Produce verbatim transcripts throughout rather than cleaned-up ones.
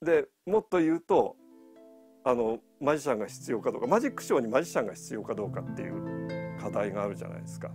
でもっと言うとあのマジシャンが必要かどうか、マジックショーにマジシャンが必要かどうかっていう課題があるじゃないですか。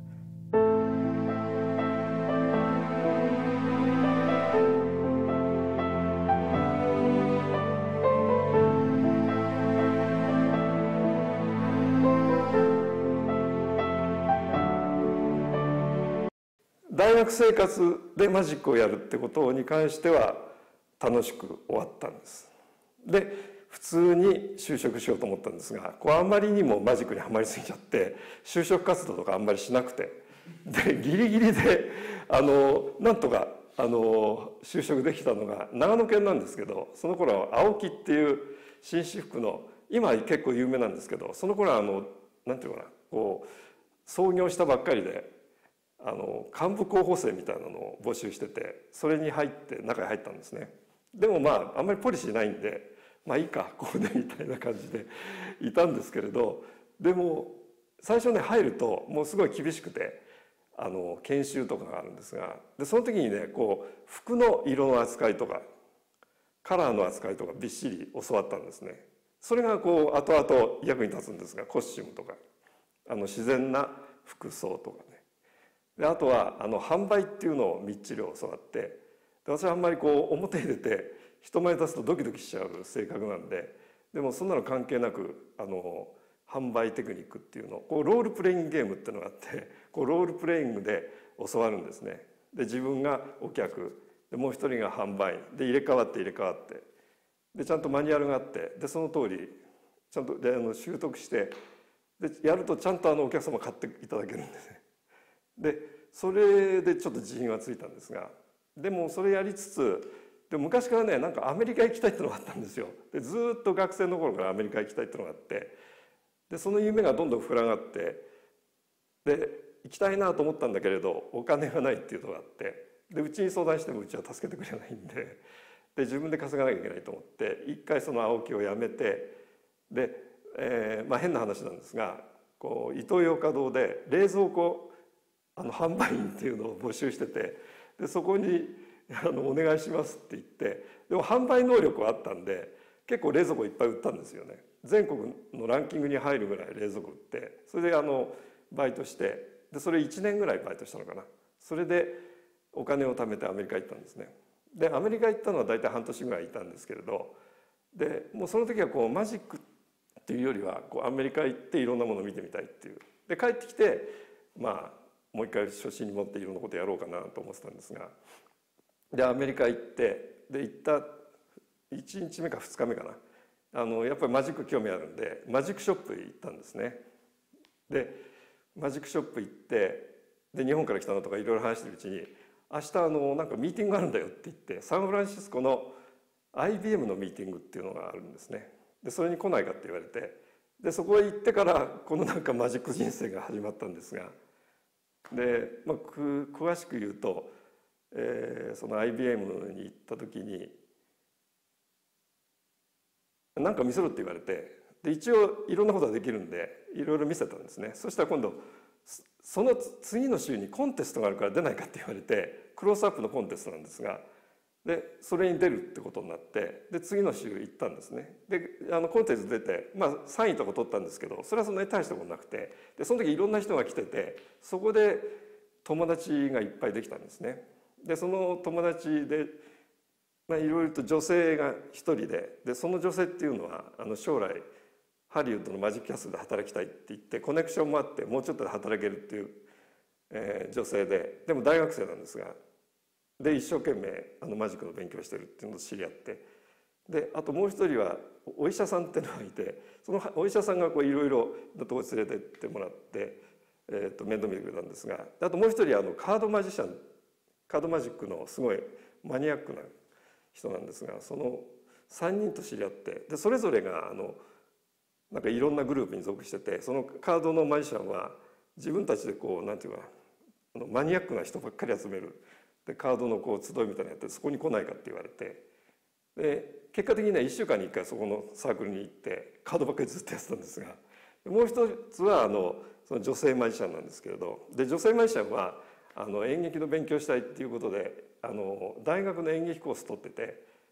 大学生活でマジックをやるってことに関しては楽しく終わったんです。で普通に就職しようと思ったんですが、こうあんまりにもマジックにはまりすぎちゃって就職活動とかあんまりしなくて、でギリギリであのなんとかあの就職できたのが長野県なんですけど、その頃は青木っていう紳士服の、今は結構有名なんですけど、その頃はあのなんていうかな、こう創業したばっかりであの幹部候補生みたいなのを募集してて、それに入って中に入ったんですね。でもまああんまりポリシーないんで、まあいいかこうねみたいな感じでいたんですけれど、でも最初ね入るともうすごい厳しくて、あの研修とかがあるんですが、でその時にねこう服の色の扱いとかカラーの扱いとかびっしり教わったんですね。それがこう後々役に立つんですが、コスチュームとかあの自然な服装とかね、であとはあの販売っていうのをみっちり教わって、で私はあんまりこう表に出て人前に立つとドキドキしちゃう性格なんで、でもそんなの関係なくあの販売テクニックっていうのをこうロールプレイングゲームっていうのがあって、こうロールプレイングで教わるんですね。で自分がお客でもう一人が販売で入れ替わって入れ替わって、でちゃんとマニュアルがあって、でその通りちゃんとであの習得して、でやるとちゃんとあのお客様買っていただけるんですね。でそれでちょっと自信はついたんですが、でもそれやりつつ、で昔からねなんかアメリカ行きたいってのがあったんですよ。でずっと学生の頃からアメリカ行きたいってのがあって、でその夢がどんどん膨らがって、で行きたいなと思ったんだけれどお金がないっていうのがあって、でうちに相談してもうちは助けてくれないんで、で自分で稼がなきゃいけないと思って一回その青木を辞めて、で、えーまあ、変な話なんですが、こうイトーヨーカドーで冷蔵庫あの販売員っていうのを募集してて、でそこにあの「お願いします」って言って、でも販売能力はあったんで結構冷蔵庫いっぱい売ったんですよね。全国のランキングに入るぐらい冷蔵庫売って、それであのバイトして、でそれいちねんぐらいバイトしたのかな。それでお金を貯めてアメリカ行ったんですね。でアメリカ行ったのは大体半年ぐらいいたんですけれど、でもうその時はこうマジックっていうよりはこうアメリカ行っていろんなものを見てみたいっていう。で帰ってきてまあもう一回初心に持っていろんなことやろうかなと思ってたんですが、でアメリカ行って、で行ったいちにちめかふつかめかな、あのやっぱりマジック興味あるんでマジックショップへ行ったんですね。でマジックショップ行って、で日本から来たのとかいろいろ話してるうちに「明日あのなんかミーティングがあるんだよ」って言って、サンフランシスコの アイビーエム のミーティングっていうのがあるんですね。でそれに来ないかって言われて、でそこへ行ってからこのなんかマジック人生が始まったんですが、で、まあ、く詳しく言うと、えー、その アイビーエム に行った時に何か見せろって言われて、で一応いろんなことができるんでいろいろ見せたんですね。そしたら今度その次の週にコンテストがあるから出ないかって言われて、クロースアップのコンテストなんですが、でそれに出るってことになって、で次の週行ったんですね。であのコンテスト出て、まあ、さんいとか取ったんですけど、それはそんなに大したことなくて、でその時いろんな人が来てて、そこで友達がいっぱいできたんですね。でその友達で、まあ、いろいろと女性が一人で、でその女性っていうのはあの将来ハリウッドのマジックキャストで働きたいって言って、コネクションもあってもうちょっとで働けるっていう、えー、女性で、でも大学生なんですが、で一生懸命あのマジックの勉強してるっていうのを知り合って、であともう一人はお医者さんっていうのがいて、そのお医者さんがこういろいろなところに連れてってもらって、えー、と面倒見てくれたんですが、あともう一人あのカードマジシャンカードマジックのすごいマニアックな人なんですが、そのさんにんと知り合って、でそれぞれがあのなんかいろんなグループに属してて、そのカードのマジシャンは自分たちでこうなんていうかな、あのマニアックな人ばっかり集める、でカードのこう集いみたいなのやって、そこに来ないかって言われて、で結果的にはいっしゅうかんにいっかいそこのサークルに行ってカードばっかりずっとやってたんですが、もう一つはあのその女性マジシャンなんですけれど、で女性マジシャンはあの演劇の勉強したいっていうことであの大学の演劇コース取ってて、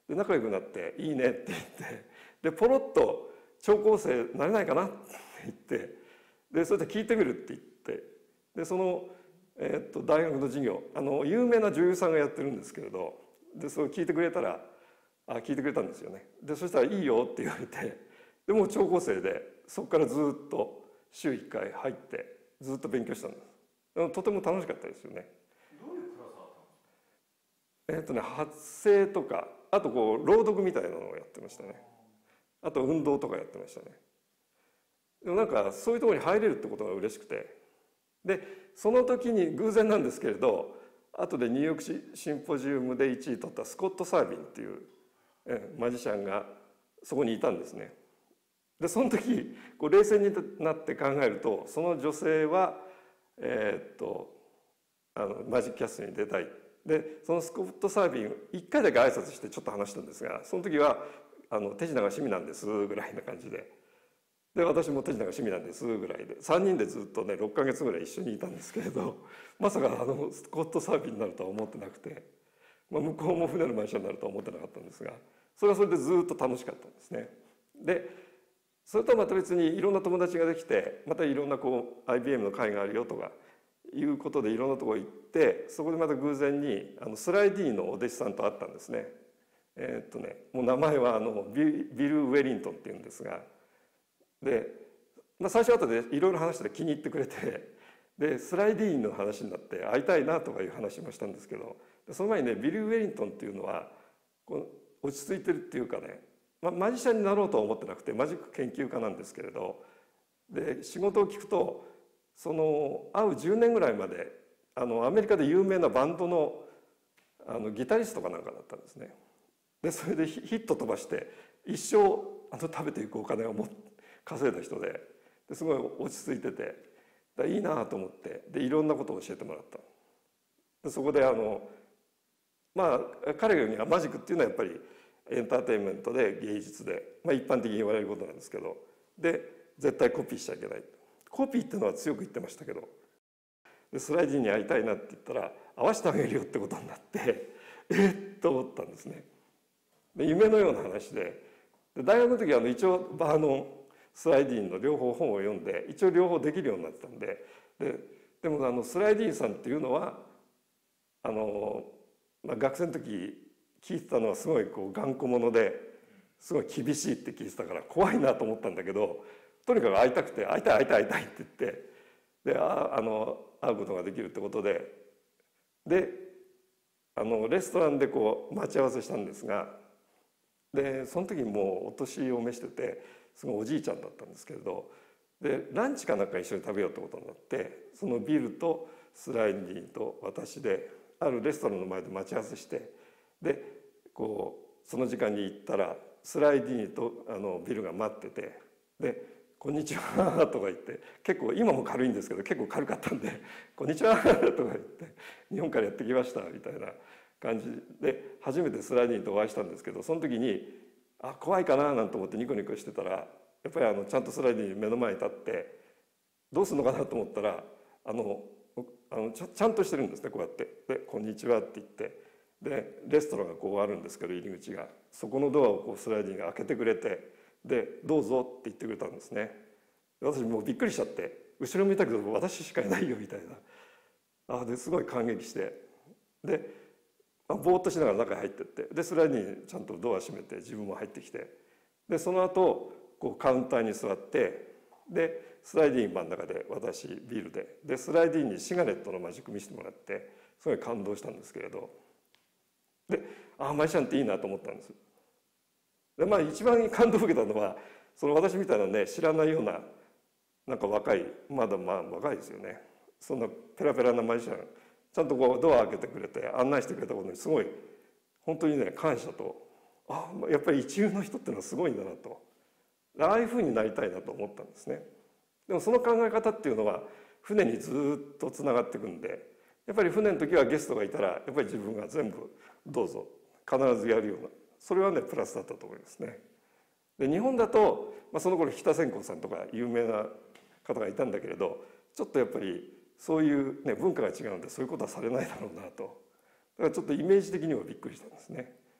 で仲良くなって「いいね」って言ってでポロッと「聴講生なれないかな」って言ってでそれで聞いてみるって言ってでその、えー、っと大学の授業あの有名な女優さんがやってるんですけれどでそれを聞いてくれたらあ聞いてくれたんですよね。でそしたら「いいよ」って言われてでもう聴講生でそこからずっと週いっかい入ってずっと勉強したんです。でもとても楽しかったですよね。 どういうクラスだったんですか？ えー、っとね発声とかあとこう朗読みたいなのをやってましたね。あと運動とかやってましたね。でもなんかそういうところに入れるってことが嬉しくてでその時に偶然なんですけれど後でニューヨークシンポジウムでいちい取ったスコット・サービンっていうマジシャンがそこにいたんですね。でその時こう冷静になって考えるとその女性はえー、っとあのマジックキャストに出たいでそのスコット・サービンいっかいだけ挨拶してちょっと話したんですがその時はあの手品が趣味なんですぐらいな感じでで私も手品が趣味なんですぐらいでさんにんでずっとねろっかげつぐらい一緒にいたんですけれどまさかあのスコット・サービンになるとは思ってなくて、まあ、向こうも船のマジシャンになるとは思ってなかったんですがそれはそれでずっと楽しかったんですね。でそれとはまた別にいろんな友達ができてまたいろんなこう アイビーエム の会があるよとかいうことでいろんなところ行ってそこでまた偶然にあのスライディーのお弟子さんと会ったんですね。えー、っとねもう名前はあのビル・ウェリントンっていうんですがで、まあ、最初後でいろいろ話して気に入ってくれてでスライディーンの話になって会いたいなとかいう話もしたんですけどその前にねビル・ウェリントンっていうのはこう落ち着いてるっていうかね、まあ、マジシャンになろうとは思ってなくてマジック研究家なんですけれどで仕事を聞くとその会うじゅうねんぐらいまであのアメリカで有名なバンドのあのギタリストかなんかだったんですね。でそれでヒット飛ばして一生あの食べていくお金をも稼いだ人 で, ですごい落ち着いててだいいなと思ってでいろんなことを教えてもらった。でそこであのまあ彼が言うにはマジックっていうのはやっぱりエンターテインメントで芸術で、まあ、一般的に言われることなんですけどで絶対コピーしちゃいけないコピーっていうのは強く言ってましたけどでスライディーに会いたいなって言ったら会わせてあげるよってことになってえっと思ったんですね。で夢のような話でで大学の時はあの一応バーノンスライディーンの両方本を読んで一応両方できるようになってたんで で, でもあのスライディーンさんっていうのはあの、まあ、学生の時聞いてたのはすごいこう頑固者ですごい厳しいって聞いてたから怖いなと思ったんだけどとにかく会いたくて会いたい会いたい会いたいって言ってでああの会うことができるってことでであのレストランでこう待ち合わせしたんですがでその時にもうお年を召しててすごいおじいちゃんだったんですけれどでランチかなんか一緒に食べようってことになってそのビルとスライディーと私であるレストランの前で待ち合わせしてでこうその時間に行ったらスライディーとあのビルが待っててで「こんにちは」とか言って結構今も軽いんですけど結構軽かったんで「こんにちは」とか言って「日本からやってきました」みたいな感じで初めてスライディーとお会いしたんですけどその時にあ怖いかななんて思ってニコニコしてたらやっぱりあのちゃんとスライディー目の前に立ってどうするのかなと思ったらあのあのちゃ、ちゃんとしてるんですねこうやってで「こんにちは」って言ってでレストランがこうあるんですけど入り口がそこのドアをこうスライディーが開けてくれてで「どうぞ」って言ってくれたんですね。私もうびっくりしちゃって後ろ見たけど私しかいないよみたいなあですごい感激してでぼーっとしながら中に入ってってでスライディーにちゃんとドア閉めて自分も入ってきてでその後こうカウンターに座ってでスライディーン真ん中で私ビールででスライディーンにシガレットのマジック見せてもらってすごい感動したんですけれどでああマジシャンっていいなと思ったんです。でまあ一番感動を受けたのはその私みたいなね知らないようななんか若いまだまあ若いですよねそんなペラペラなマジシャンちゃんとこうドア開けてくれて案内してくれたことにすごい本当にね感謝とあやっぱり一流の人ってのはすごいんだなとああいうふうになりたいなと思ったんですね。でもその考え方っていうのは船にずっとつながっていくんでやっぱり船の時はゲストがいたらやっぱり自分が全部どうぞ必ずやるようなそれはねプラスだったと思いますね。で日本だと、まあ、その頃北千光さんとか有名な方がいたんだけれどちょっとやっぱりそういう、ね、文化が違うんでそういうことはされないだろうなとだからちょっとイメージ的にはびっくりしたんですね。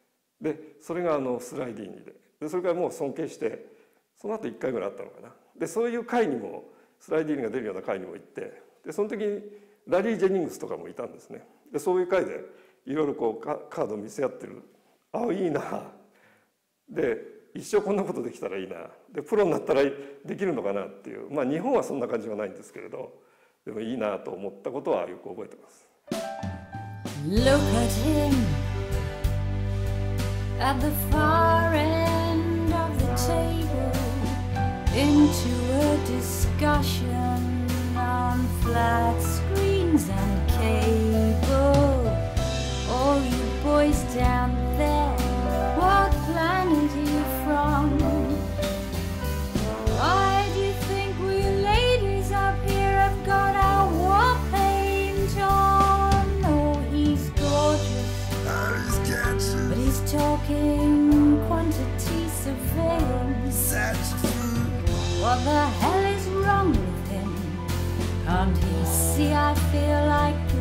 でそれがあのスライディーニで、でそれからもう尊敬して、その後いっかいぐらいあったのかな。でそういう会にもスライディーニが出るような会にも行って、でその時にラリー・ジェニングスとかもいたんですね。でそういう会でいろいろこうカカードを見せ合ってる。ああいいな、で一生こんなことできたらいいな、でプロになったらできるのかなっていう、まあ日本はそんな感じはないんですけれど、でもいいなと思ったことはよく覚えてます。 Look at him at the far end of the table, into a discussion on flat screens and cable. All you boys down there, what planet are you from? Why do you think we ladies up here have got our war paint on? Oh, he's gorgeous, but he's talking quantity surveillance. What the hell is wrong with him? Can't he see I feel like